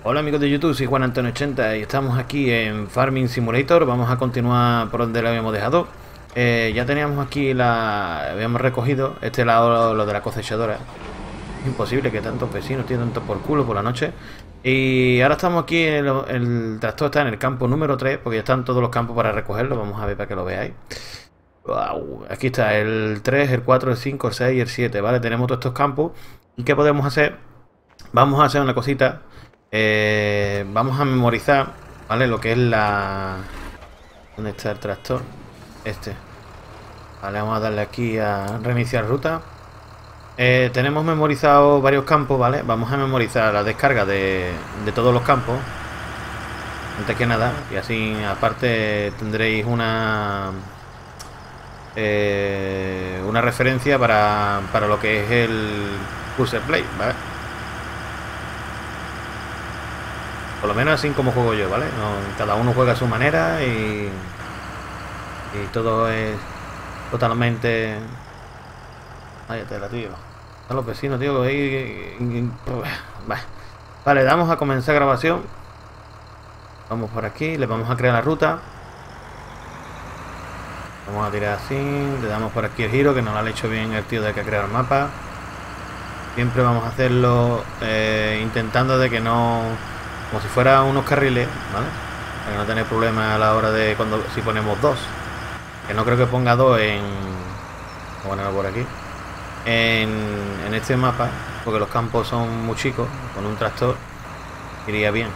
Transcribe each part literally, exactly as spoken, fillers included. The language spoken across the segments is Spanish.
Hola amigos de YouTube, soy Juan Antonio ochenta y estamos aquí en Farming Simulator. Vamos a continuar por donde lo habíamos dejado. eh, Ya teníamos aquí la... habíamos recogido este lado, lo de la cosechadora. Es imposible que tantos vecinos tienen tanto por culo por la noche. Y ahora estamos aquí, en el, el tractor está en el campo número tres, porque ya están todos los campos para recogerlo. Vamos a ver para que lo veáis. Wow. Aquí está el tres, el cuatro, el cinco, el seis y el siete, ¿vale? Tenemos todos estos campos. ¿Y qué podemos hacer? Vamos a hacer una cosita. Eh, vamos a memorizar, ¿vale? Lo que es la... ¿Dónde está el tractor? Este. Vale, vamos a darle aquí a reiniciar ruta. Eh, tenemos memorizado varios campos, ¿vale? Vamos a memorizar la descarga de, de todos los campos, antes que nada. Y así, aparte, tendréis una... Eh, una referencia para, para lo que es el Cursor Play, ¿vale? Por lo menos así como juego yo, ¿vale? No, cada uno juega a su manera y, y todo es totalmente... Váyatela, tío. A los vecinos, tío. Ahí... Vale, damos a comenzar grabación. Vamos por aquí, le vamos a crear la ruta. Vamos a tirar así, le damos por aquí el giro, que nos lo ha hecho bien el tío de que ha creado el mapa. Siempre vamos a hacerlo eh, intentando de que no... como si fuera unos carriles, ¿vale? Para que no tener problemas a la hora de cuando si ponemos dos. Que no creo que ponga dos en... Vamos a ponerlo por aquí. En, en este mapa, porque los campos son muy chicos. Con un tractor iría bien.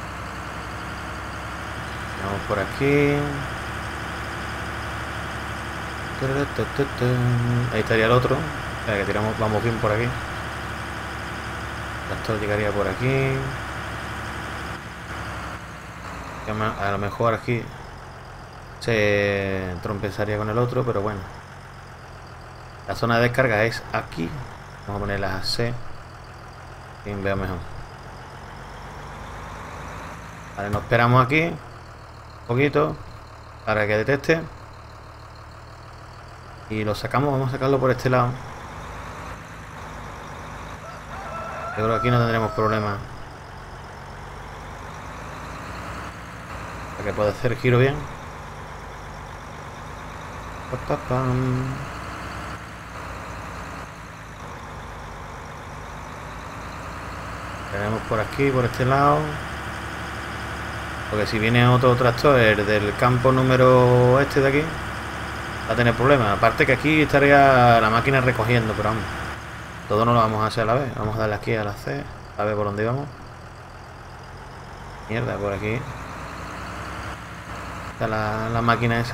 Vamos por aquí. Ahí estaría el otro. O sea, que tiramos, vamos bien por aquí. El tractor llegaría por aquí. A lo mejor aquí se trompezaría con el otro, pero bueno. La zona de descarga es aquí. Vamos a poner la C. Quien vea mejor. Vale, nos esperamos aquí un poquito para que detecte. Y lo sacamos, vamos a sacarlo por este lado. Yo creo que aquí no tendremos problemas. Para que pueda hacer el giro bien. Pa, pa, pam. Tenemos por aquí, por este lado. Porque si viene otro tractor, el del campo número este de aquí, va a tener problemas. Aparte que aquí estaría la máquina recogiendo, pero vamos. Todo no lo vamos a hacer a la vez. Vamos a darle aquí a la C. A ver por dónde vamos. Mierda, por aquí. La, la máquina esa.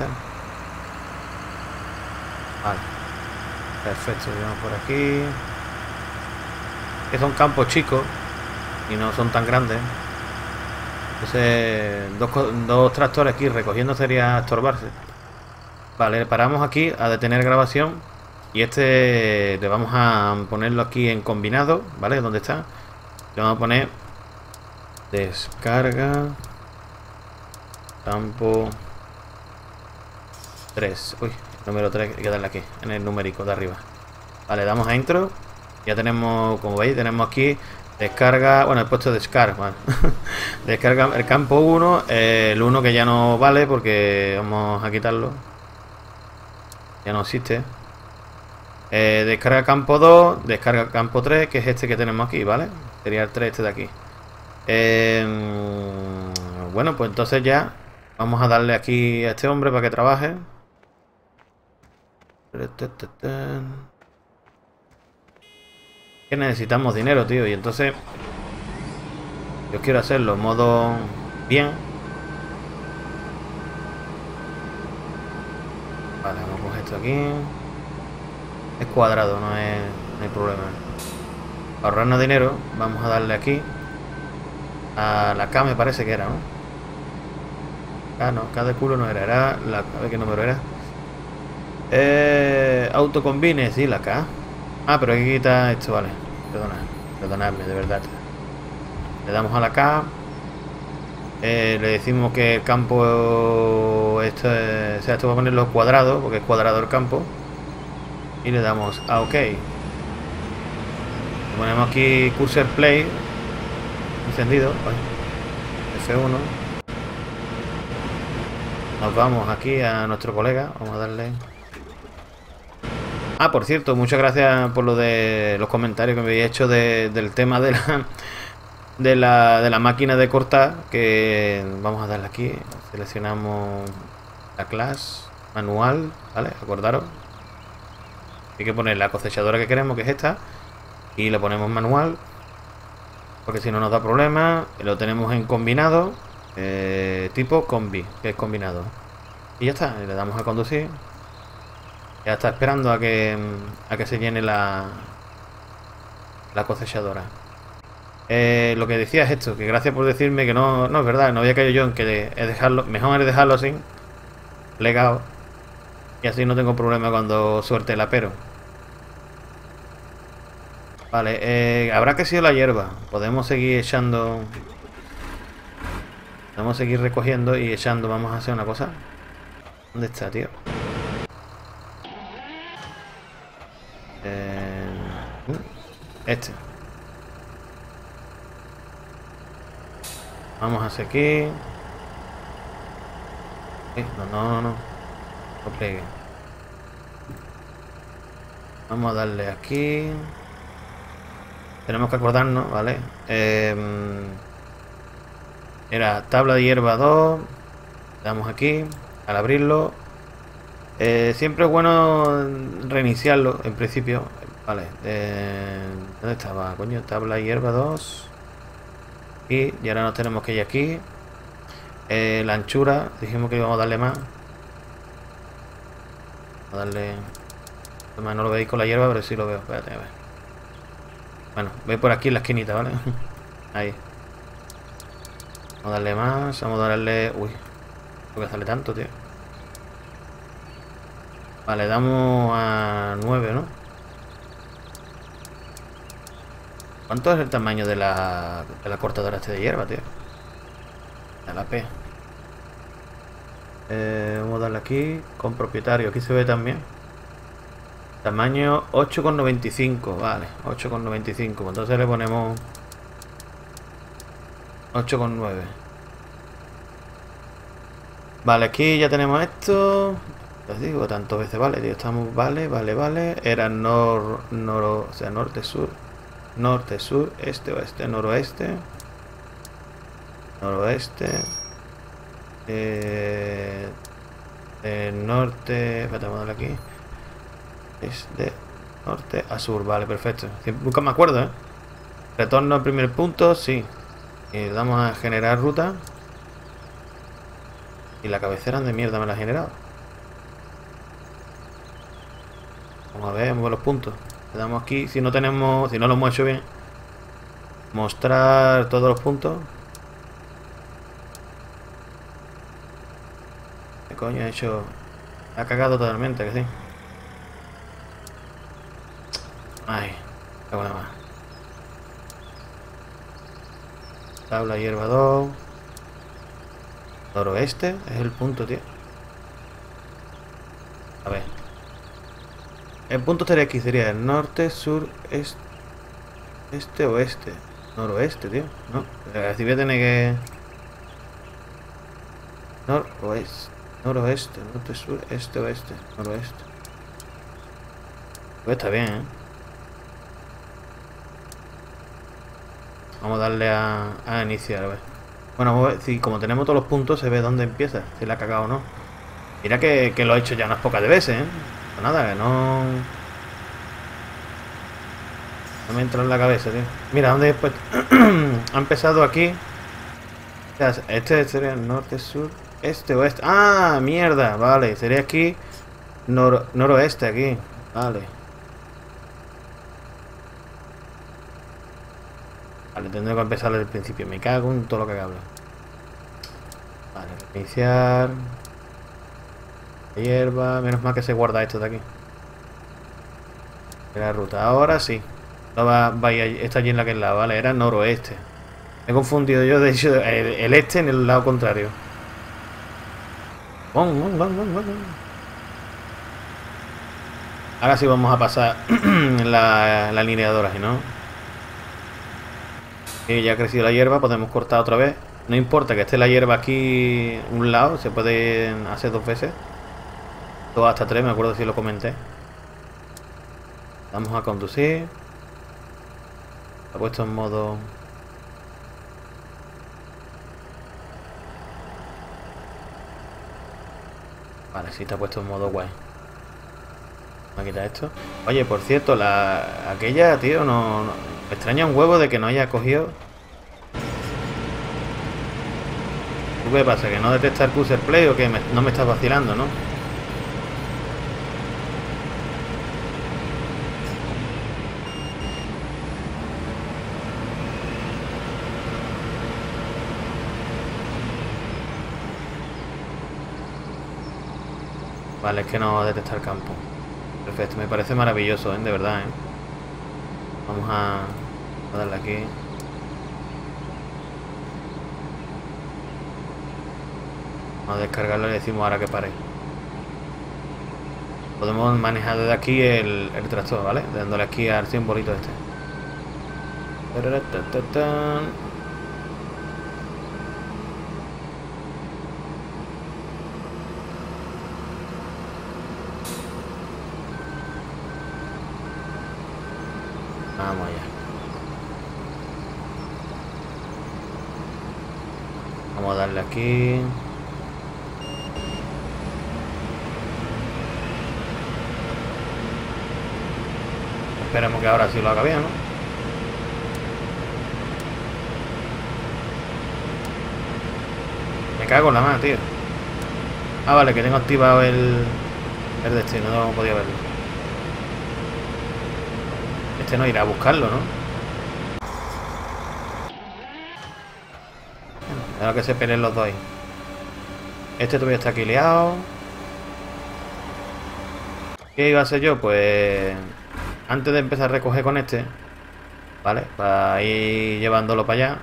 Vale. Perfecto, vamos por aquí. Que son campos chicos y no son tan grandes. Entonces dos, dos tractores aquí recogiendo sería estorbarse. Vale, paramos aquí a detener grabación. Y este le vamos a ponerlo aquí en combinado, ¿vale? ¿Dónde está? Le vamos a poner descarga campo tres. Uy, número tres, hay que darle aquí, en el numérico de arriba. Vale, damos a intro. Ya tenemos, como veis, tenemos aquí descarga, bueno, he puesto descarga, vale. Descarga el campo uno, eh, el uno que ya no vale porque vamos a quitarlo. Ya no existe. Eh, descarga campo dos, descarga campo tres, que es este que tenemos aquí, ¿vale? Sería el tres este de aquí. Eh, bueno, pues entonces ya vamos a darle aquí a este hombre para que trabaje. Que necesitamos dinero, tío. Y entonces yo quiero hacerlo en modo bien. Vale, vamos a coger esto aquí. Es cuadrado, no, es, no hay problema. Para ahorrarnos dinero, vamos a darle aquí a la K, me parece que era, ¿no? Ah, no, K de culo no era, era la... A ver qué número era. Eh, autocombine, sí, la K. Ah, pero hay que quitar esto, vale. Perdona, perdonadme, de verdad. Le damos a la K. Eh, le decimos que el campo... Esto es, o sea, esto va a ponerlo cuadrado, porque es cuadrado el campo. Y le damos a OK. Le ponemos aquí Cursor Play encendido. Vale. F uno. Nos vamos aquí a nuestro colega. Vamos a darle... Ah, por cierto, muchas gracias por lo de los comentarios que me habéis hecho de, del tema de la, de la de la máquina de cortar. Que vamos a darle aquí. Seleccionamos la clase manual, ¿vale? Acordaros. Hay que poner la cosechadora que queremos, que es esta. Y le ponemos manual. Porque si no nos da problema. Lo tenemos en combinado. Eh, tipo combi, que es combinado. Y ya está. Le damos a conducir. Ya está esperando a que a que se llene la la cosechadora. Eh, lo que decía es esto, que gracias por decirme que no, no es verdad, no había caído yo en que es dejarlo, mejor es dejarlo así, plegado, y así no tengo problema cuando suelte el apero. Vale, eh, habrá que ser la hierba. Podemos seguir echando. Podemos seguir recogiendo y echando. Vamos a hacer una cosa. ¿Dónde está, tío? Eh, este. Vamos a hacer aquí. Eh, no, no, no, no. No pliegue. Vamos a darle aquí. Tenemos que acordarnos, ¿vale? Eh, era tabla de hierba dos. Le damos aquí. Al abrirlo. Eh, siempre es bueno reiniciarlo, en principio. Vale. Eh, ¿Dónde estaba? Coño, tabla de hierba dos. Y, y ahora nos tenemos que ir aquí. Eh, la anchura. Dijimos que íbamos a darle más. Vamos a darle... Además, no lo veis con la hierba, pero sí lo veo. Espérate, a ver. Bueno, voy por aquí en la esquinita, ¿vale? Ahí. Vamos a darle más. Vamos a darle... Uy. ¿Por qué sale tanto, tío? Vale, damos a nueve, ¿no? ¿Cuánto es el tamaño de la, de la cortadora este de hierba, tío? De la P. Eh, vamos a darle aquí. Con propietario. Aquí se ve también. Tamaño ocho coma noventa y cinco. Vale, ocho coma noventa y cinco. Entonces le ponemos ocho coma nueve. Vale, aquí ya tenemos esto. Os digo, tantas veces, vale, tío, estamos, vale, vale, vale. Era nor, noro, o sea, norte, sur. Norte, sur, este, oeste, noroeste. Noroeste. Eh, eh, norte. Espérate, vamos a darle aquí. Es de norte a sur, vale, perfecto. Nunca me acuerdo, ¿eh? Retorno al primer punto, sí. Y le damos a generar ruta. Y la cabecera de mierda me la ha generado. Vamos a ver, vamos a ver los puntos. Le damos aquí, si no tenemos, si no lo hemos hecho bien. Mostrar todos los puntos. ¿Qué coño he hecho? Ha cagado totalmente, que sí. Ay, qué buena más. Tabla hierba dos. Noroeste es el punto, tío. A ver. El punto estaría aquí, sería el norte, sur, este, este, oeste. Noroeste, tío. No, así voy a tener que... Noroeste, noroeste, norte, sur, este, oeste, noroeste. Pues está bien, ¿eh? Vamos a darle a, a iniciar, a ver. Bueno, vamos a ver si como tenemos todos los puntos se ve dónde empieza, si la ha cagado o no. Mira que, que lo he hecho ya unas pocas de veces, ¿eh? Pues nada, que no... No me entra en la cabeza, tío. Mira, ¿dónde después? Ha empezado aquí. O sea, este sería el norte, sur, este, oeste. ¡Ah, mierda! Vale, sería aquí nor noroeste, aquí. Vale. Vale, tendré que empezar desde el principio. Me cago en todo lo que habla. Vale, iniciar. Hierba. Menos mal que se guarda esto de aquí. La ruta. Ahora sí. No va, va está allí en la que es lado, ¿vale? Era noroeste. Me he confundido yo, de hecho, el, el este en el lado contrario. Bon, bon, bon, bon, bon. Ahora sí vamos a pasar la, la alineadora, si no. Y ya ha crecido la hierba, podemos cortar otra vez. No importa que esté la hierba aquí un lado, se puede hacer dos veces. Dos hasta tres, me acuerdo si lo comenté. Vamos a conducir. Está puesto en modo... Vale, sí está puesto en modo guay. Vamos a quitar esto. Oye, por cierto, la aquella, tío, no, no... Me extraña un huevo de que no haya cogido... ¿Qué pasa? ¿Que no detecta el Cursor Play o que me... no me estás vacilando, no? Vale, es que no detecta el campo. Perfecto, me parece maravilloso, ¿eh? De verdad, ¿eh? Vamos a, a darle aquí. Vamos a descargarlo y decimos ahora que pare. Podemos manejar desde aquí el, el tractor, ¿vale? Dándole aquí al simbolito este. Vamos allá. Vamos a darle aquí. Esperemos que ahora sí lo haga bien, ¿no? Me cago en la mano, tío. Ah, vale, que tengo activado el, el destino, no podía verlo. Este no irá a buscarlo, ¿no? Bueno, que se peleen los dos ahí. Este todavía está aquí liado. ¿Qué iba a hacer yo? Pues... Antes de empezar a recoger con este, ¿vale? Para ir llevándolo para allá.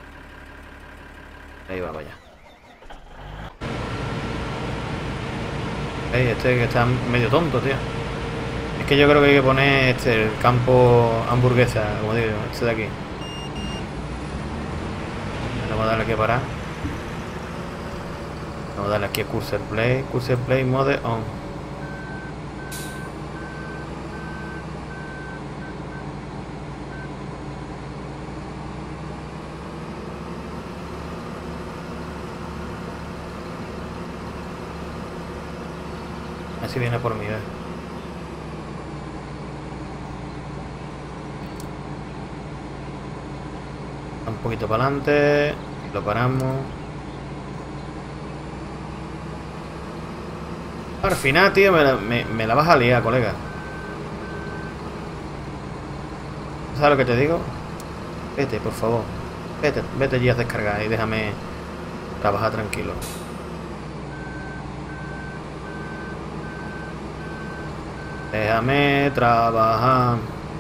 Ahí va para allá. ¿Veis? Este que está medio tonto, tío. Es que yo creo que hay que poner este, el campo hamburguesa, como digo, este de aquí. Vamos a darle aquí a parar. Vamos a darle aquí a Cursor Play. Cursor Play Mode On. Así viene por mí, ¿ves? Un poquito para adelante. Lo paramos. Al final, tío, me la, me, me la vas a liar, colega. ¿Sabes lo que te digo? Vete, por favor. Vete, vete allí a descargar y déjame trabajar tranquilo. Déjame trabajar.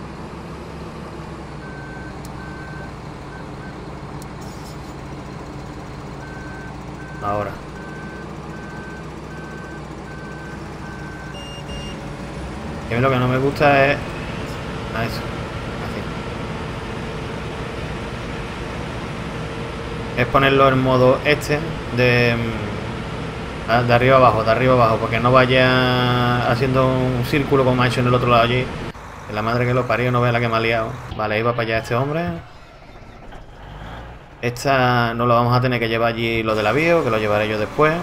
Ahora. Y a mí lo que no me gusta es... Ah, eso. Así. Es ponerlo en modo este de... De arriba abajo, de arriba abajo, porque no vaya haciendo un círculo como ha hecho en el otro lado allí. Que la madre que lo parió no vea la que me ha liado. Vale, ahí va para allá este hombre. Esta no lo vamos a tener que llevar allí lo del avión, que lo llevaré yo después.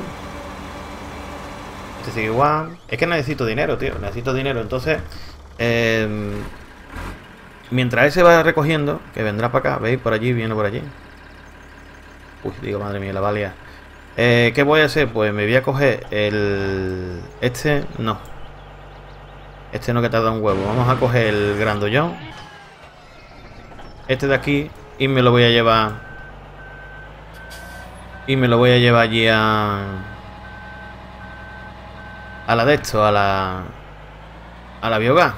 Este sigue igual. Es que necesito dinero, tío. Necesito dinero. Entonces, eh, mientras ese va recogiendo, que vendrá para acá, ¿veis? Por allí, viene por allí. Uy, digo, madre mía, la va a liar. Eh, ¿Qué voy a hacer? Pues me voy a coger el... Este, no. Este no, que tarda un huevo. Vamos a coger el grandollón. Este de aquí. Y me lo voy a llevar... Y me lo voy a llevar allí a... A la de esto, a la... A la biogás.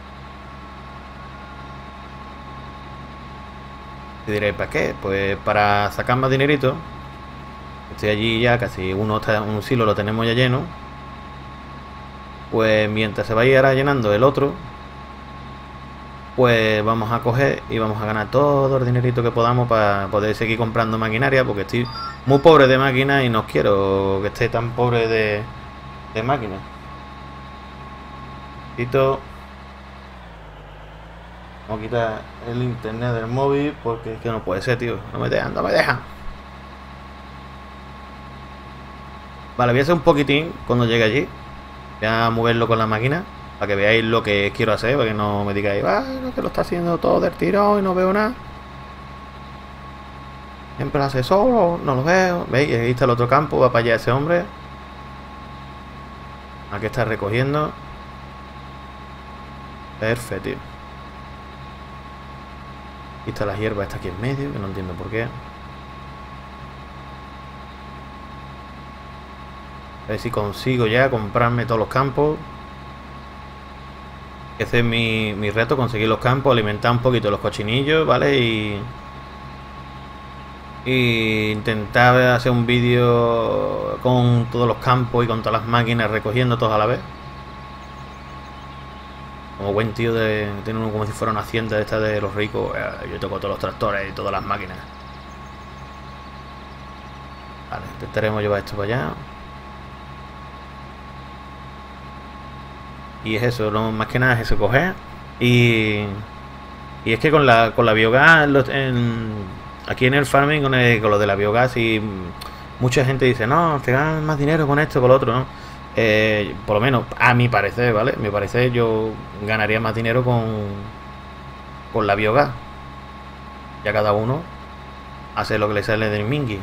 Y diréis, ¿para qué? Pues para sacar más dinerito. Estoy allí ya, casi uno está, un silo lo tenemos ya lleno. Pues mientras se va a ir ahora llenando el otro, pues vamos a coger y vamos a ganar todo el dinerito que podamos para poder seguir comprando maquinaria, porque estoy muy pobre de máquinas y no quiero que esté tan pobre de, de máquinas. Quito. Vamos a quitar el internet del móvil porque es que no puede ser, tío. No me dejan, no me dejan. Vale, voy a hacer un poquitín cuando llegue allí. Voy a moverlo con la máquina para que veáis lo que quiero hacer, para que no me digáis, ah, no, que lo está haciendo todo del tirón y no veo nada. Siempre lo hace solo, no lo veo. ¿Veis? Ahí está el otro campo, va para allá ese hombre. Aquí está recogiendo. Perfecto, tío. Aquí está la hierba, está aquí en medio, que no entiendo por qué. A ver si consigo ya comprarme todos los campos. Ese es mi, mi reto, conseguir los campos, alimentar un poquito los cochinillos, ¿vale? Y... y intentar hacer un vídeo con todos los campos y con todas las máquinas recogiendo todos a la vez. Como buen tío de tener uno como si fuera una hacienda de esta de los ricos. Yo toco todos los tractores y todas las máquinas. Vale, intentaremos llevar esto para allá. Y es eso, lo más que nada es eso, coger. Y, y es que con la, con la biogás, en, en, aquí en el farming, con, el, con lo de la biogás, y mucha gente dice, no, te ganas más dinero con esto, con lo otro, ¿no? Eh, por lo menos, a mi parecer, ¿vale? A mi parecer, yo ganaría más dinero con, con la biogás. Ya cada uno hace lo que le sale del mingui.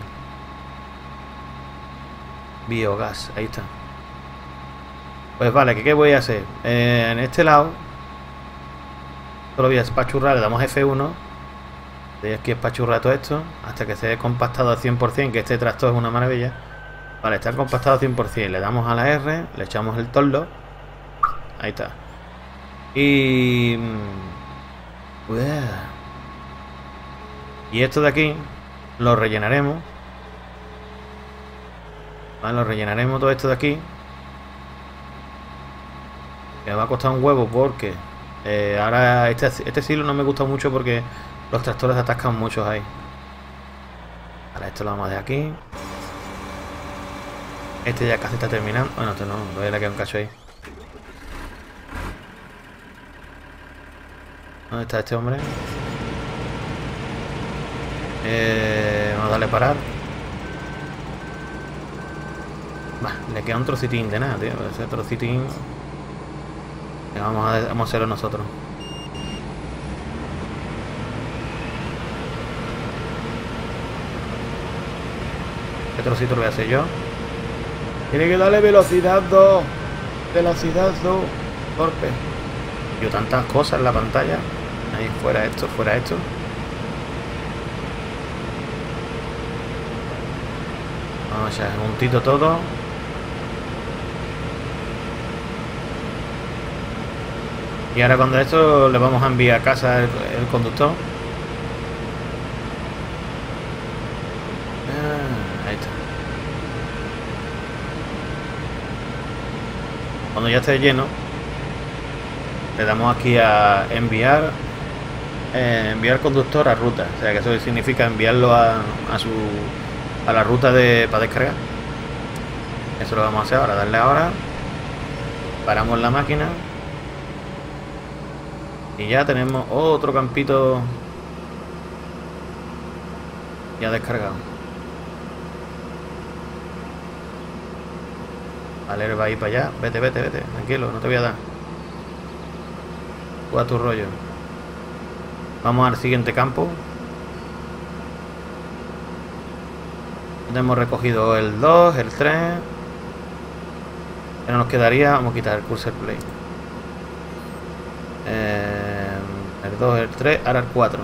Biogás, ahí está. Pues vale, ¿qué, qué voy a hacer? Eh, en este lado solo voy a espachurrar, le damos F uno. De aquí espachurrar todo esto hasta que esté compactado al cien por cien, que este tractor es una maravilla. Vale, está compactado al cien por cien. Le damos a la R, le echamos el torlo. Ahí está. Y... y esto de aquí lo rellenaremos. Vale, lo rellenaremos todo esto de aquí. Que me va a costar un huevo porque eh, ahora este, este silo no me gusta mucho porque los tractores atascan muchos ahí. Ahora esto lo vamos a dejar aquí. Este ya casi está terminando. Bueno, este no, todavía le queda un cacho ahí. ¿Dónde está este hombre? Eh, vamos a darle a parar. Bah, le queda un trocitín de nada, tío. Ese trocitín... Vamos a, vamos a hacerlo nosotros. Este trocito lo voy a hacer yo. Tiene que darle velocidad dos. Velocidad dos. Torpe. Yo tantas cosas en la pantalla. Ahí, fuera esto, fuera esto. Vamos a echar juntito todo. Y ahora cuando esto le vamos a enviar a casa el, el conductor. Ah, ahí está. Cuando ya esté lleno, le damos aquí a enviar eh, enviar conductor a ruta. O sea que eso significa enviarlo a, a su a la ruta de para descargar. Eso lo vamos a hacer ahora, darle ahora. Paramos la máquina. Y ya tenemos otro campito ya descargado. Vale, él va a ir para allá. Vete, vete, vete. Tranquilo, no te voy a dar. Tú a tu rollo. Vamos al siguiente campo. Hemos recogido el dos, el tres. Ya no nos quedaría. Vamos a quitar el cursor play. Eh, el dos, el tres, ahora el cuatro.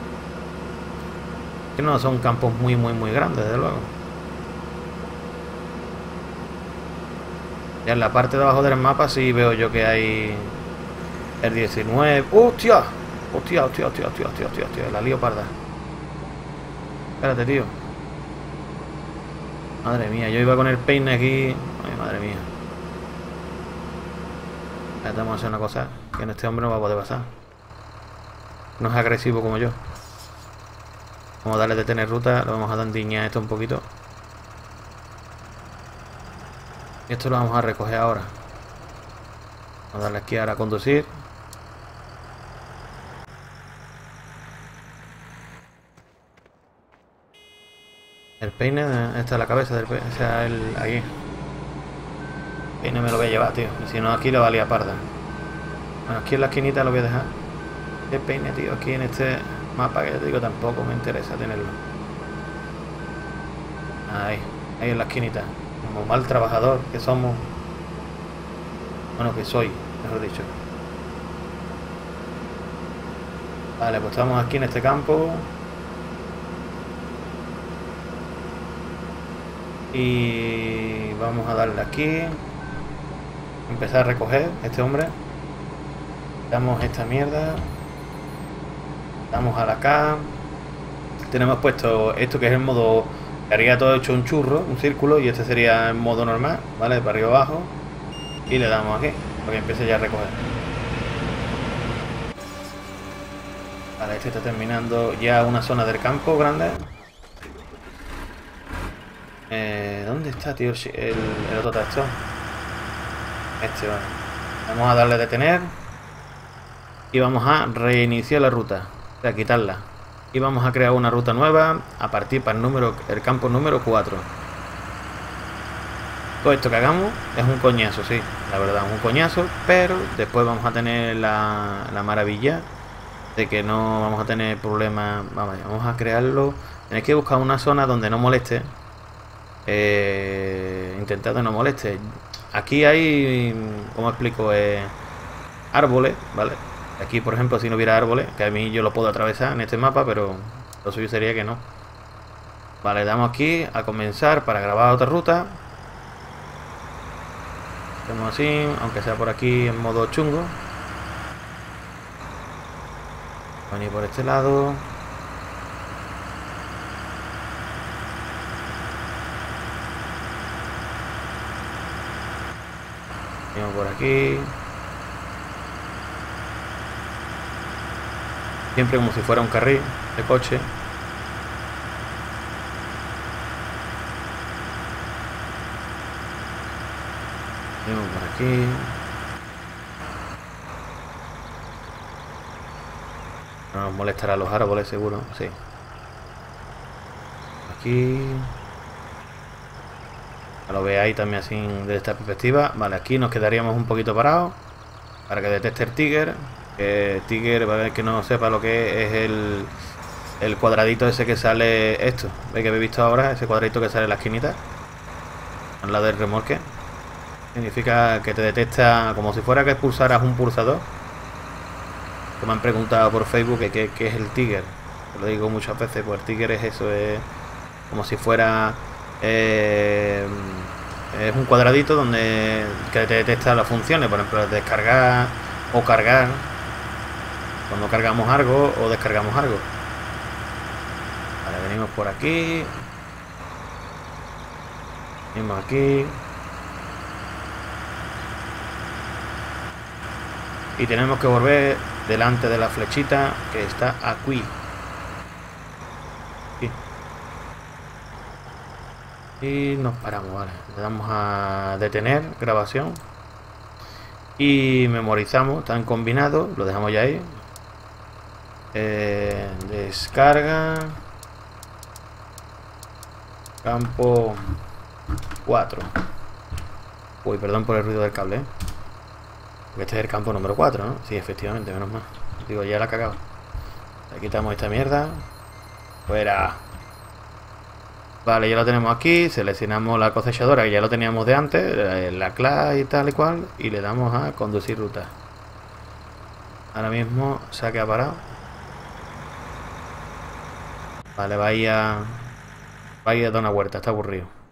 Que no son campos muy, muy, muy grandes, desde luego. Ya en la parte de abajo del mapa sí veo yo que hay el diecinueve. ¡Hostia! ¡Hostia, hostia, hostia, hostia, hostia, hostia, hostia! La lío parda. Espérate, tío. Madre mía, yo iba con el peine aquí. Ay, madre mía. Vamos a hacer una cosa, que en este hombre no va a poder pasar. No es agresivo como yo. Vamos a darle detener ruta. Lo vamos a dandiñar esto un poquito. Y esto lo vamos a recoger ahora. Vamos a darle aquí ahora a conducir. El peine, esta es la cabeza del peine, o sea, el aquí. El peine me lo voy a llevar, tío. Si no, aquí lo valía parda. Bueno, aquí en la esquinita lo voy a dejar. El peine, tío, aquí en este mapa que ya te digo, tampoco me interesa tenerlo. Ahí, ahí en la esquinita. Como mal trabajador que somos. Bueno, que soy, mejor dicho. Vale, pues estamos aquí en este campo. Y vamos a darle aquí. Empezar a recoger este hombre. Damos esta mierda. Damos a la K. Tenemos puesto esto que es el modo que haría todo hecho un churro, un círculo. Y este sería el modo normal, ¿vale? Para arriba abajo. Y le damos aquí para que empiece ya a recoger. Vale, este está terminando ya una zona del campo grande. Eh, ¿Dónde está, tío, el, el otro tractor? Este, vale. Vamos a darle a detener. Y vamos a reiniciar la ruta. O sea, quitarla. Y vamos a crear una ruta nueva a partir para el, número, el campo número cuatro. Todo esto que hagamos es un coñazo, sí. La verdad, es un coñazo. Pero después vamos a tener la, la maravilla de que no vamos a tener problemas. Vamos, vamos a crearlo. Tenéis que buscar una zona donde no moleste. Eh, intentar que no moleste. Aquí hay, como explico, eh, árboles, ¿vale? Aquí, por ejemplo, si no hubiera árboles, que a mí yo lo puedo atravesar en este mapa, pero lo suyo sería que no. Vale, damos aquí a comenzar para grabar otra ruta. Hacemos así, aunque sea por aquí en modo chungo. Venir por este lado. Venimos por aquí. Siempre como si fuera un carril de coche. Venimos por aquí. No nos molestará los árboles, seguro. Sí. Aquí. Lo veáis también así desde esta perspectiva. Vale, aquí nos quedaríamos un poquito parados para que detecte el Tiger. Que Tiger, para el que no sepa lo que es, es el, el cuadradito ese que sale esto. ¿Veis que habéis visto ahora? Ese cuadradito que sale en la esquinita al lado del remolque. Significa que te detecta como si fuera que pulsaras un pulsador. Que me han preguntado por Facebook que qué es el Tiger. Lo digo muchas veces, pues el Tiger es eso, es como si fuera... Eh, es un cuadradito donde que te detecta las funciones, por ejemplo, descargar o cargar, cuando cargamos algo o descargamos algo. Vale, venimos por aquí, venimos aquí y tenemos que volver delante de la flechita que está aquí. Aquí. Y nos paramos, vale. Le damos a detener grabación. Y memorizamos, están combinados. Lo dejamos ya ahí. Eh, descarga. Campo cuatro. Uy, perdón por el ruido del cable, ¿eh? Porque este es el campo número cuatro, ¿no? Sí, efectivamente, menos mal. Digo, ya la he cagado. Le quitamos esta mierda. Fuera. Vale, ya lo tenemos aquí. Seleccionamos la cosechadora, que ya lo teníamos de antes, la clase y tal y cual, y le damos a conducir ruta. Ahora mismo se ha quedado parado. Vale, vaya, vaya a dar una vuelta, está aburrido.